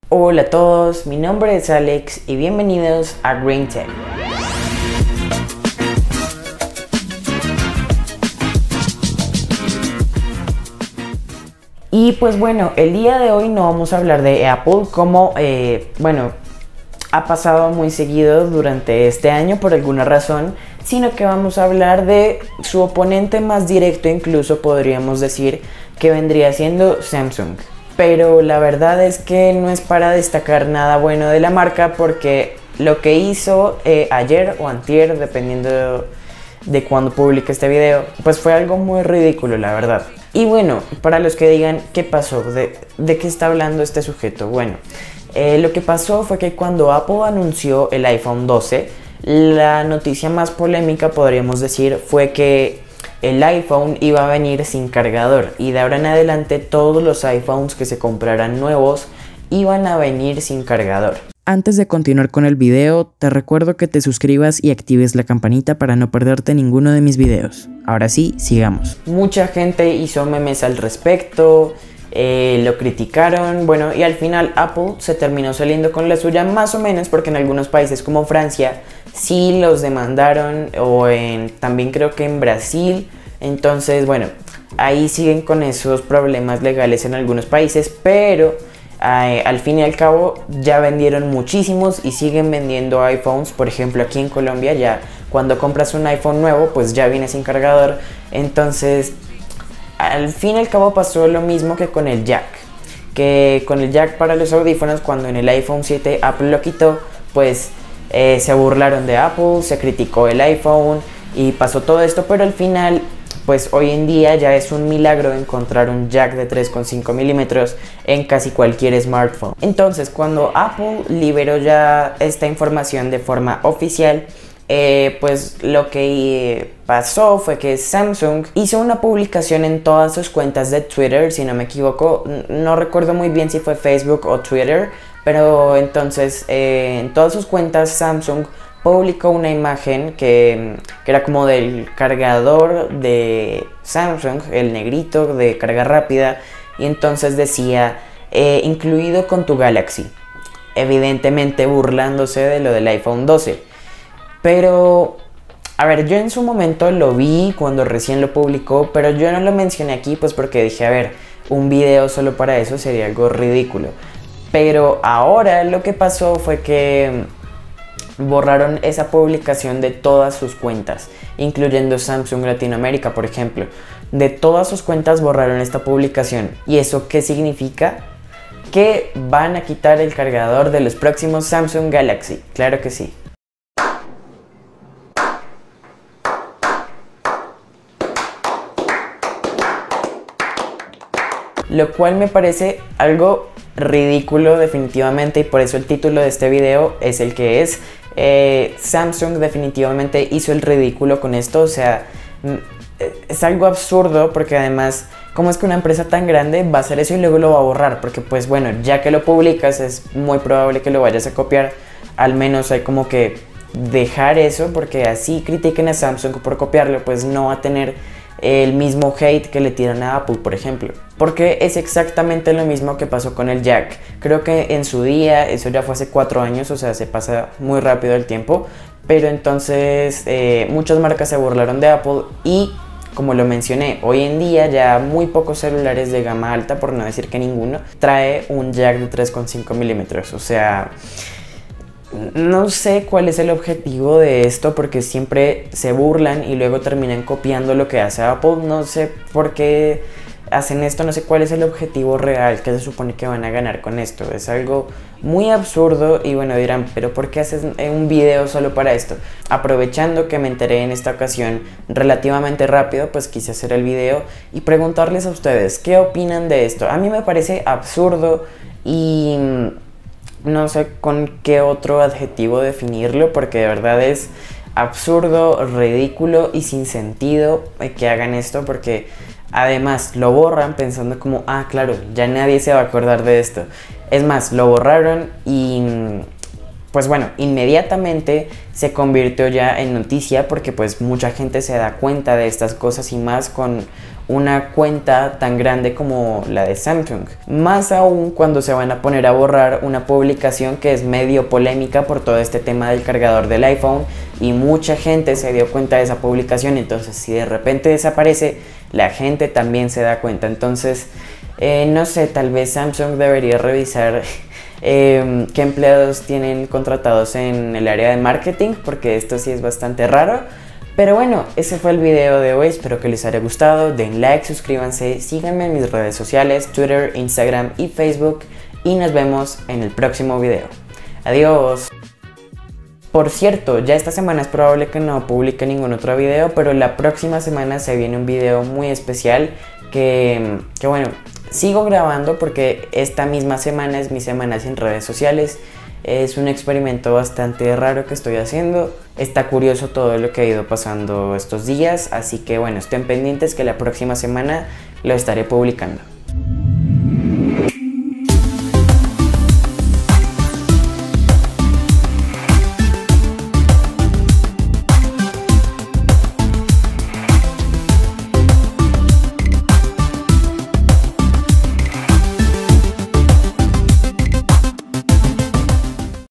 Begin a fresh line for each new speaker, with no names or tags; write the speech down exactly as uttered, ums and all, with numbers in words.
Hola a todos, mi nombre es Alex y bienvenidos a Green Tech. Y pues bueno, el día de hoy no vamos a hablar de Apple como, eh, bueno, ha pasado muy seguido durante este año por alguna razón, sino que vamos a hablar de su oponente más directo, incluso podríamos decir que vendría siendo Samsung. Pero la verdad es que no es para destacar nada bueno de la marca, porque lo que hizo eh, ayer o antier, dependiendo de, de cuando publique este video, pues fue algo muy ridículo, la verdad. Y bueno, para los que digan qué pasó, de, de qué está hablando este sujeto, bueno, eh, lo que pasó fue que cuando Apple anunció el iPhone doce, la noticia más polémica, podríamos decir, fue que el iPhone iba a venir sin cargador, y de ahora en adelante todos los iPhones que se compraran nuevos iban a venir sin cargador. Antes de continuar con el video, te recuerdo que te suscribas y actives la campanita para no perderte ninguno de mis videos. Ahora sí, sigamos. Mucha gente hizo memes al respecto, eh, lo criticaron, bueno, y al final Apple se terminó saliendo con la suya más o menos, porque en algunos países como Francia sí los demandaron, o en, también creo que en Brasil. Entonces bueno, ahí siguen con esos problemas legales en algunos países, pero eh, al fin y al cabo ya vendieron muchísimos y siguen vendiendo iPhones. Por ejemplo, aquí en Colombia ya cuando compras un iPhone nuevo pues ya viene sin cargador. Entonces al fin y al cabo pasó lo mismo que con el jack, que con el jack para los audífonos, cuando en el iPhone siete Apple lo quitó, pues Eh, se burlaron de Apple, se criticó el iPhone y pasó todo esto, pero al final, pues hoy en día ya es un milagro encontrar un jack de tres coma cinco milímetros en casi cualquier smartphone. Entonces, cuando Apple liberó ya esta información de forma oficial, eh, pues lo que eh, pasó fue que Samsung hizo una publicación en todas sus cuentas de Twitter, si no me equivoco, no recuerdo muy bien si fue Facebook o Twitter, pero entonces eh, en todas sus cuentas Samsung publicó una imagen que, que era como del cargador de Samsung, el negrito de carga rápida, y entonces decía eh, incluido con tu Galaxy, evidentemente burlándose de lo del iPhone doce. Pero a ver, yo en su momento lo vi cuando recién lo publicó, pero yo no lo mencioné aquí pues porque dije, a ver, un video solo para eso sería algo ridículo. Pero ahora lo que pasó fue que borraron esa publicación de todas sus cuentas, incluyendo Samsung Latinoamérica, por ejemplo. De todas sus cuentas borraron esta publicación. ¿Y eso qué significa? Que van a quitar el cargador de los próximos Samsung Galaxy. Claro que sí. Lo cual me parece algo ridículo definitivamente, y por eso el título de este video es el que es. eh, Samsung definitivamente hizo el ridículo con esto, o sea, es algo absurdo, porque además, ¿cómo es que una empresa tan grande va a hacer eso y luego lo va a borrar? Porque pues bueno, ya que lo publicas es muy probable que lo vayas a copiar. Al menos hay como que dejar eso, porque así critiquen a Samsung por copiarlo, pues no va a tener el mismo hate que le tiran a Apple, por ejemplo. Porque es exactamente lo mismo que pasó con el jack. Creo que en su día, eso ya fue hace cuatro años, o sea, se pasa muy rápido el tiempo. Pero entonces eh, muchas marcas se burlaron de Apple, y como lo mencioné, hoy en día ya muy pocos celulares de gama alta, por no decir que ninguno, trae un jack de tres coma cinco milímetros. O sea, no sé cuál es el objetivo de esto, porque siempre se burlan y luego terminan copiando lo que hace Apple. No sé por qué hacen esto, no sé cuál es el objetivo real que se supone que van a ganar con esto. Es algo muy absurdo, y bueno, dirán, pero ¿por qué haces un video solo para esto? Aprovechando que me enteré en esta ocasión relativamente rápido, pues quise hacer el video y preguntarles a ustedes qué opinan de esto. A mí me parece absurdo y no sé con qué otro adjetivo definirlo, porque de verdad es absurdo, ridículo y sin sentido que hagan esto, porque además lo borran pensando como, ah, claro, ya nadie se va a acordar de esto. Es más, lo borraron y pues bueno, inmediatamente se convirtió ya en noticia porque pues mucha gente se da cuenta de estas cosas y más con una cuenta tan grande como la de Samsung. Más aún cuando se van a poner a borrar una publicación que es medio polémica por todo este tema del cargador del iPhone y mucha gente se dio cuenta de esa publicación. Entonces si de repente desaparece, la gente también se da cuenta. Entonces eh, no sé, tal vez Samsung debería revisar Eh, qué empleados tienen contratados en el área de marketing, porque esto sí es bastante raro. Pero bueno, ese fue el video de hoy, espero que les haya gustado, den like, suscríbanse, síganme en mis redes sociales, Twitter, Instagram y Facebook, y nos vemos en el próximo video. Adiós. Por cierto, ya esta semana es probable que no publique ningún otro video, pero la próxima semana se viene un video muy especial que, que bueno, sigo grabando porque esta misma semana es mi semana sin redes sociales. Es un experimento bastante raro que estoy haciendo. Está curioso todo lo que ha ido pasando estos días, así que bueno, estén pendientes que la próxima semana lo estaré publicando.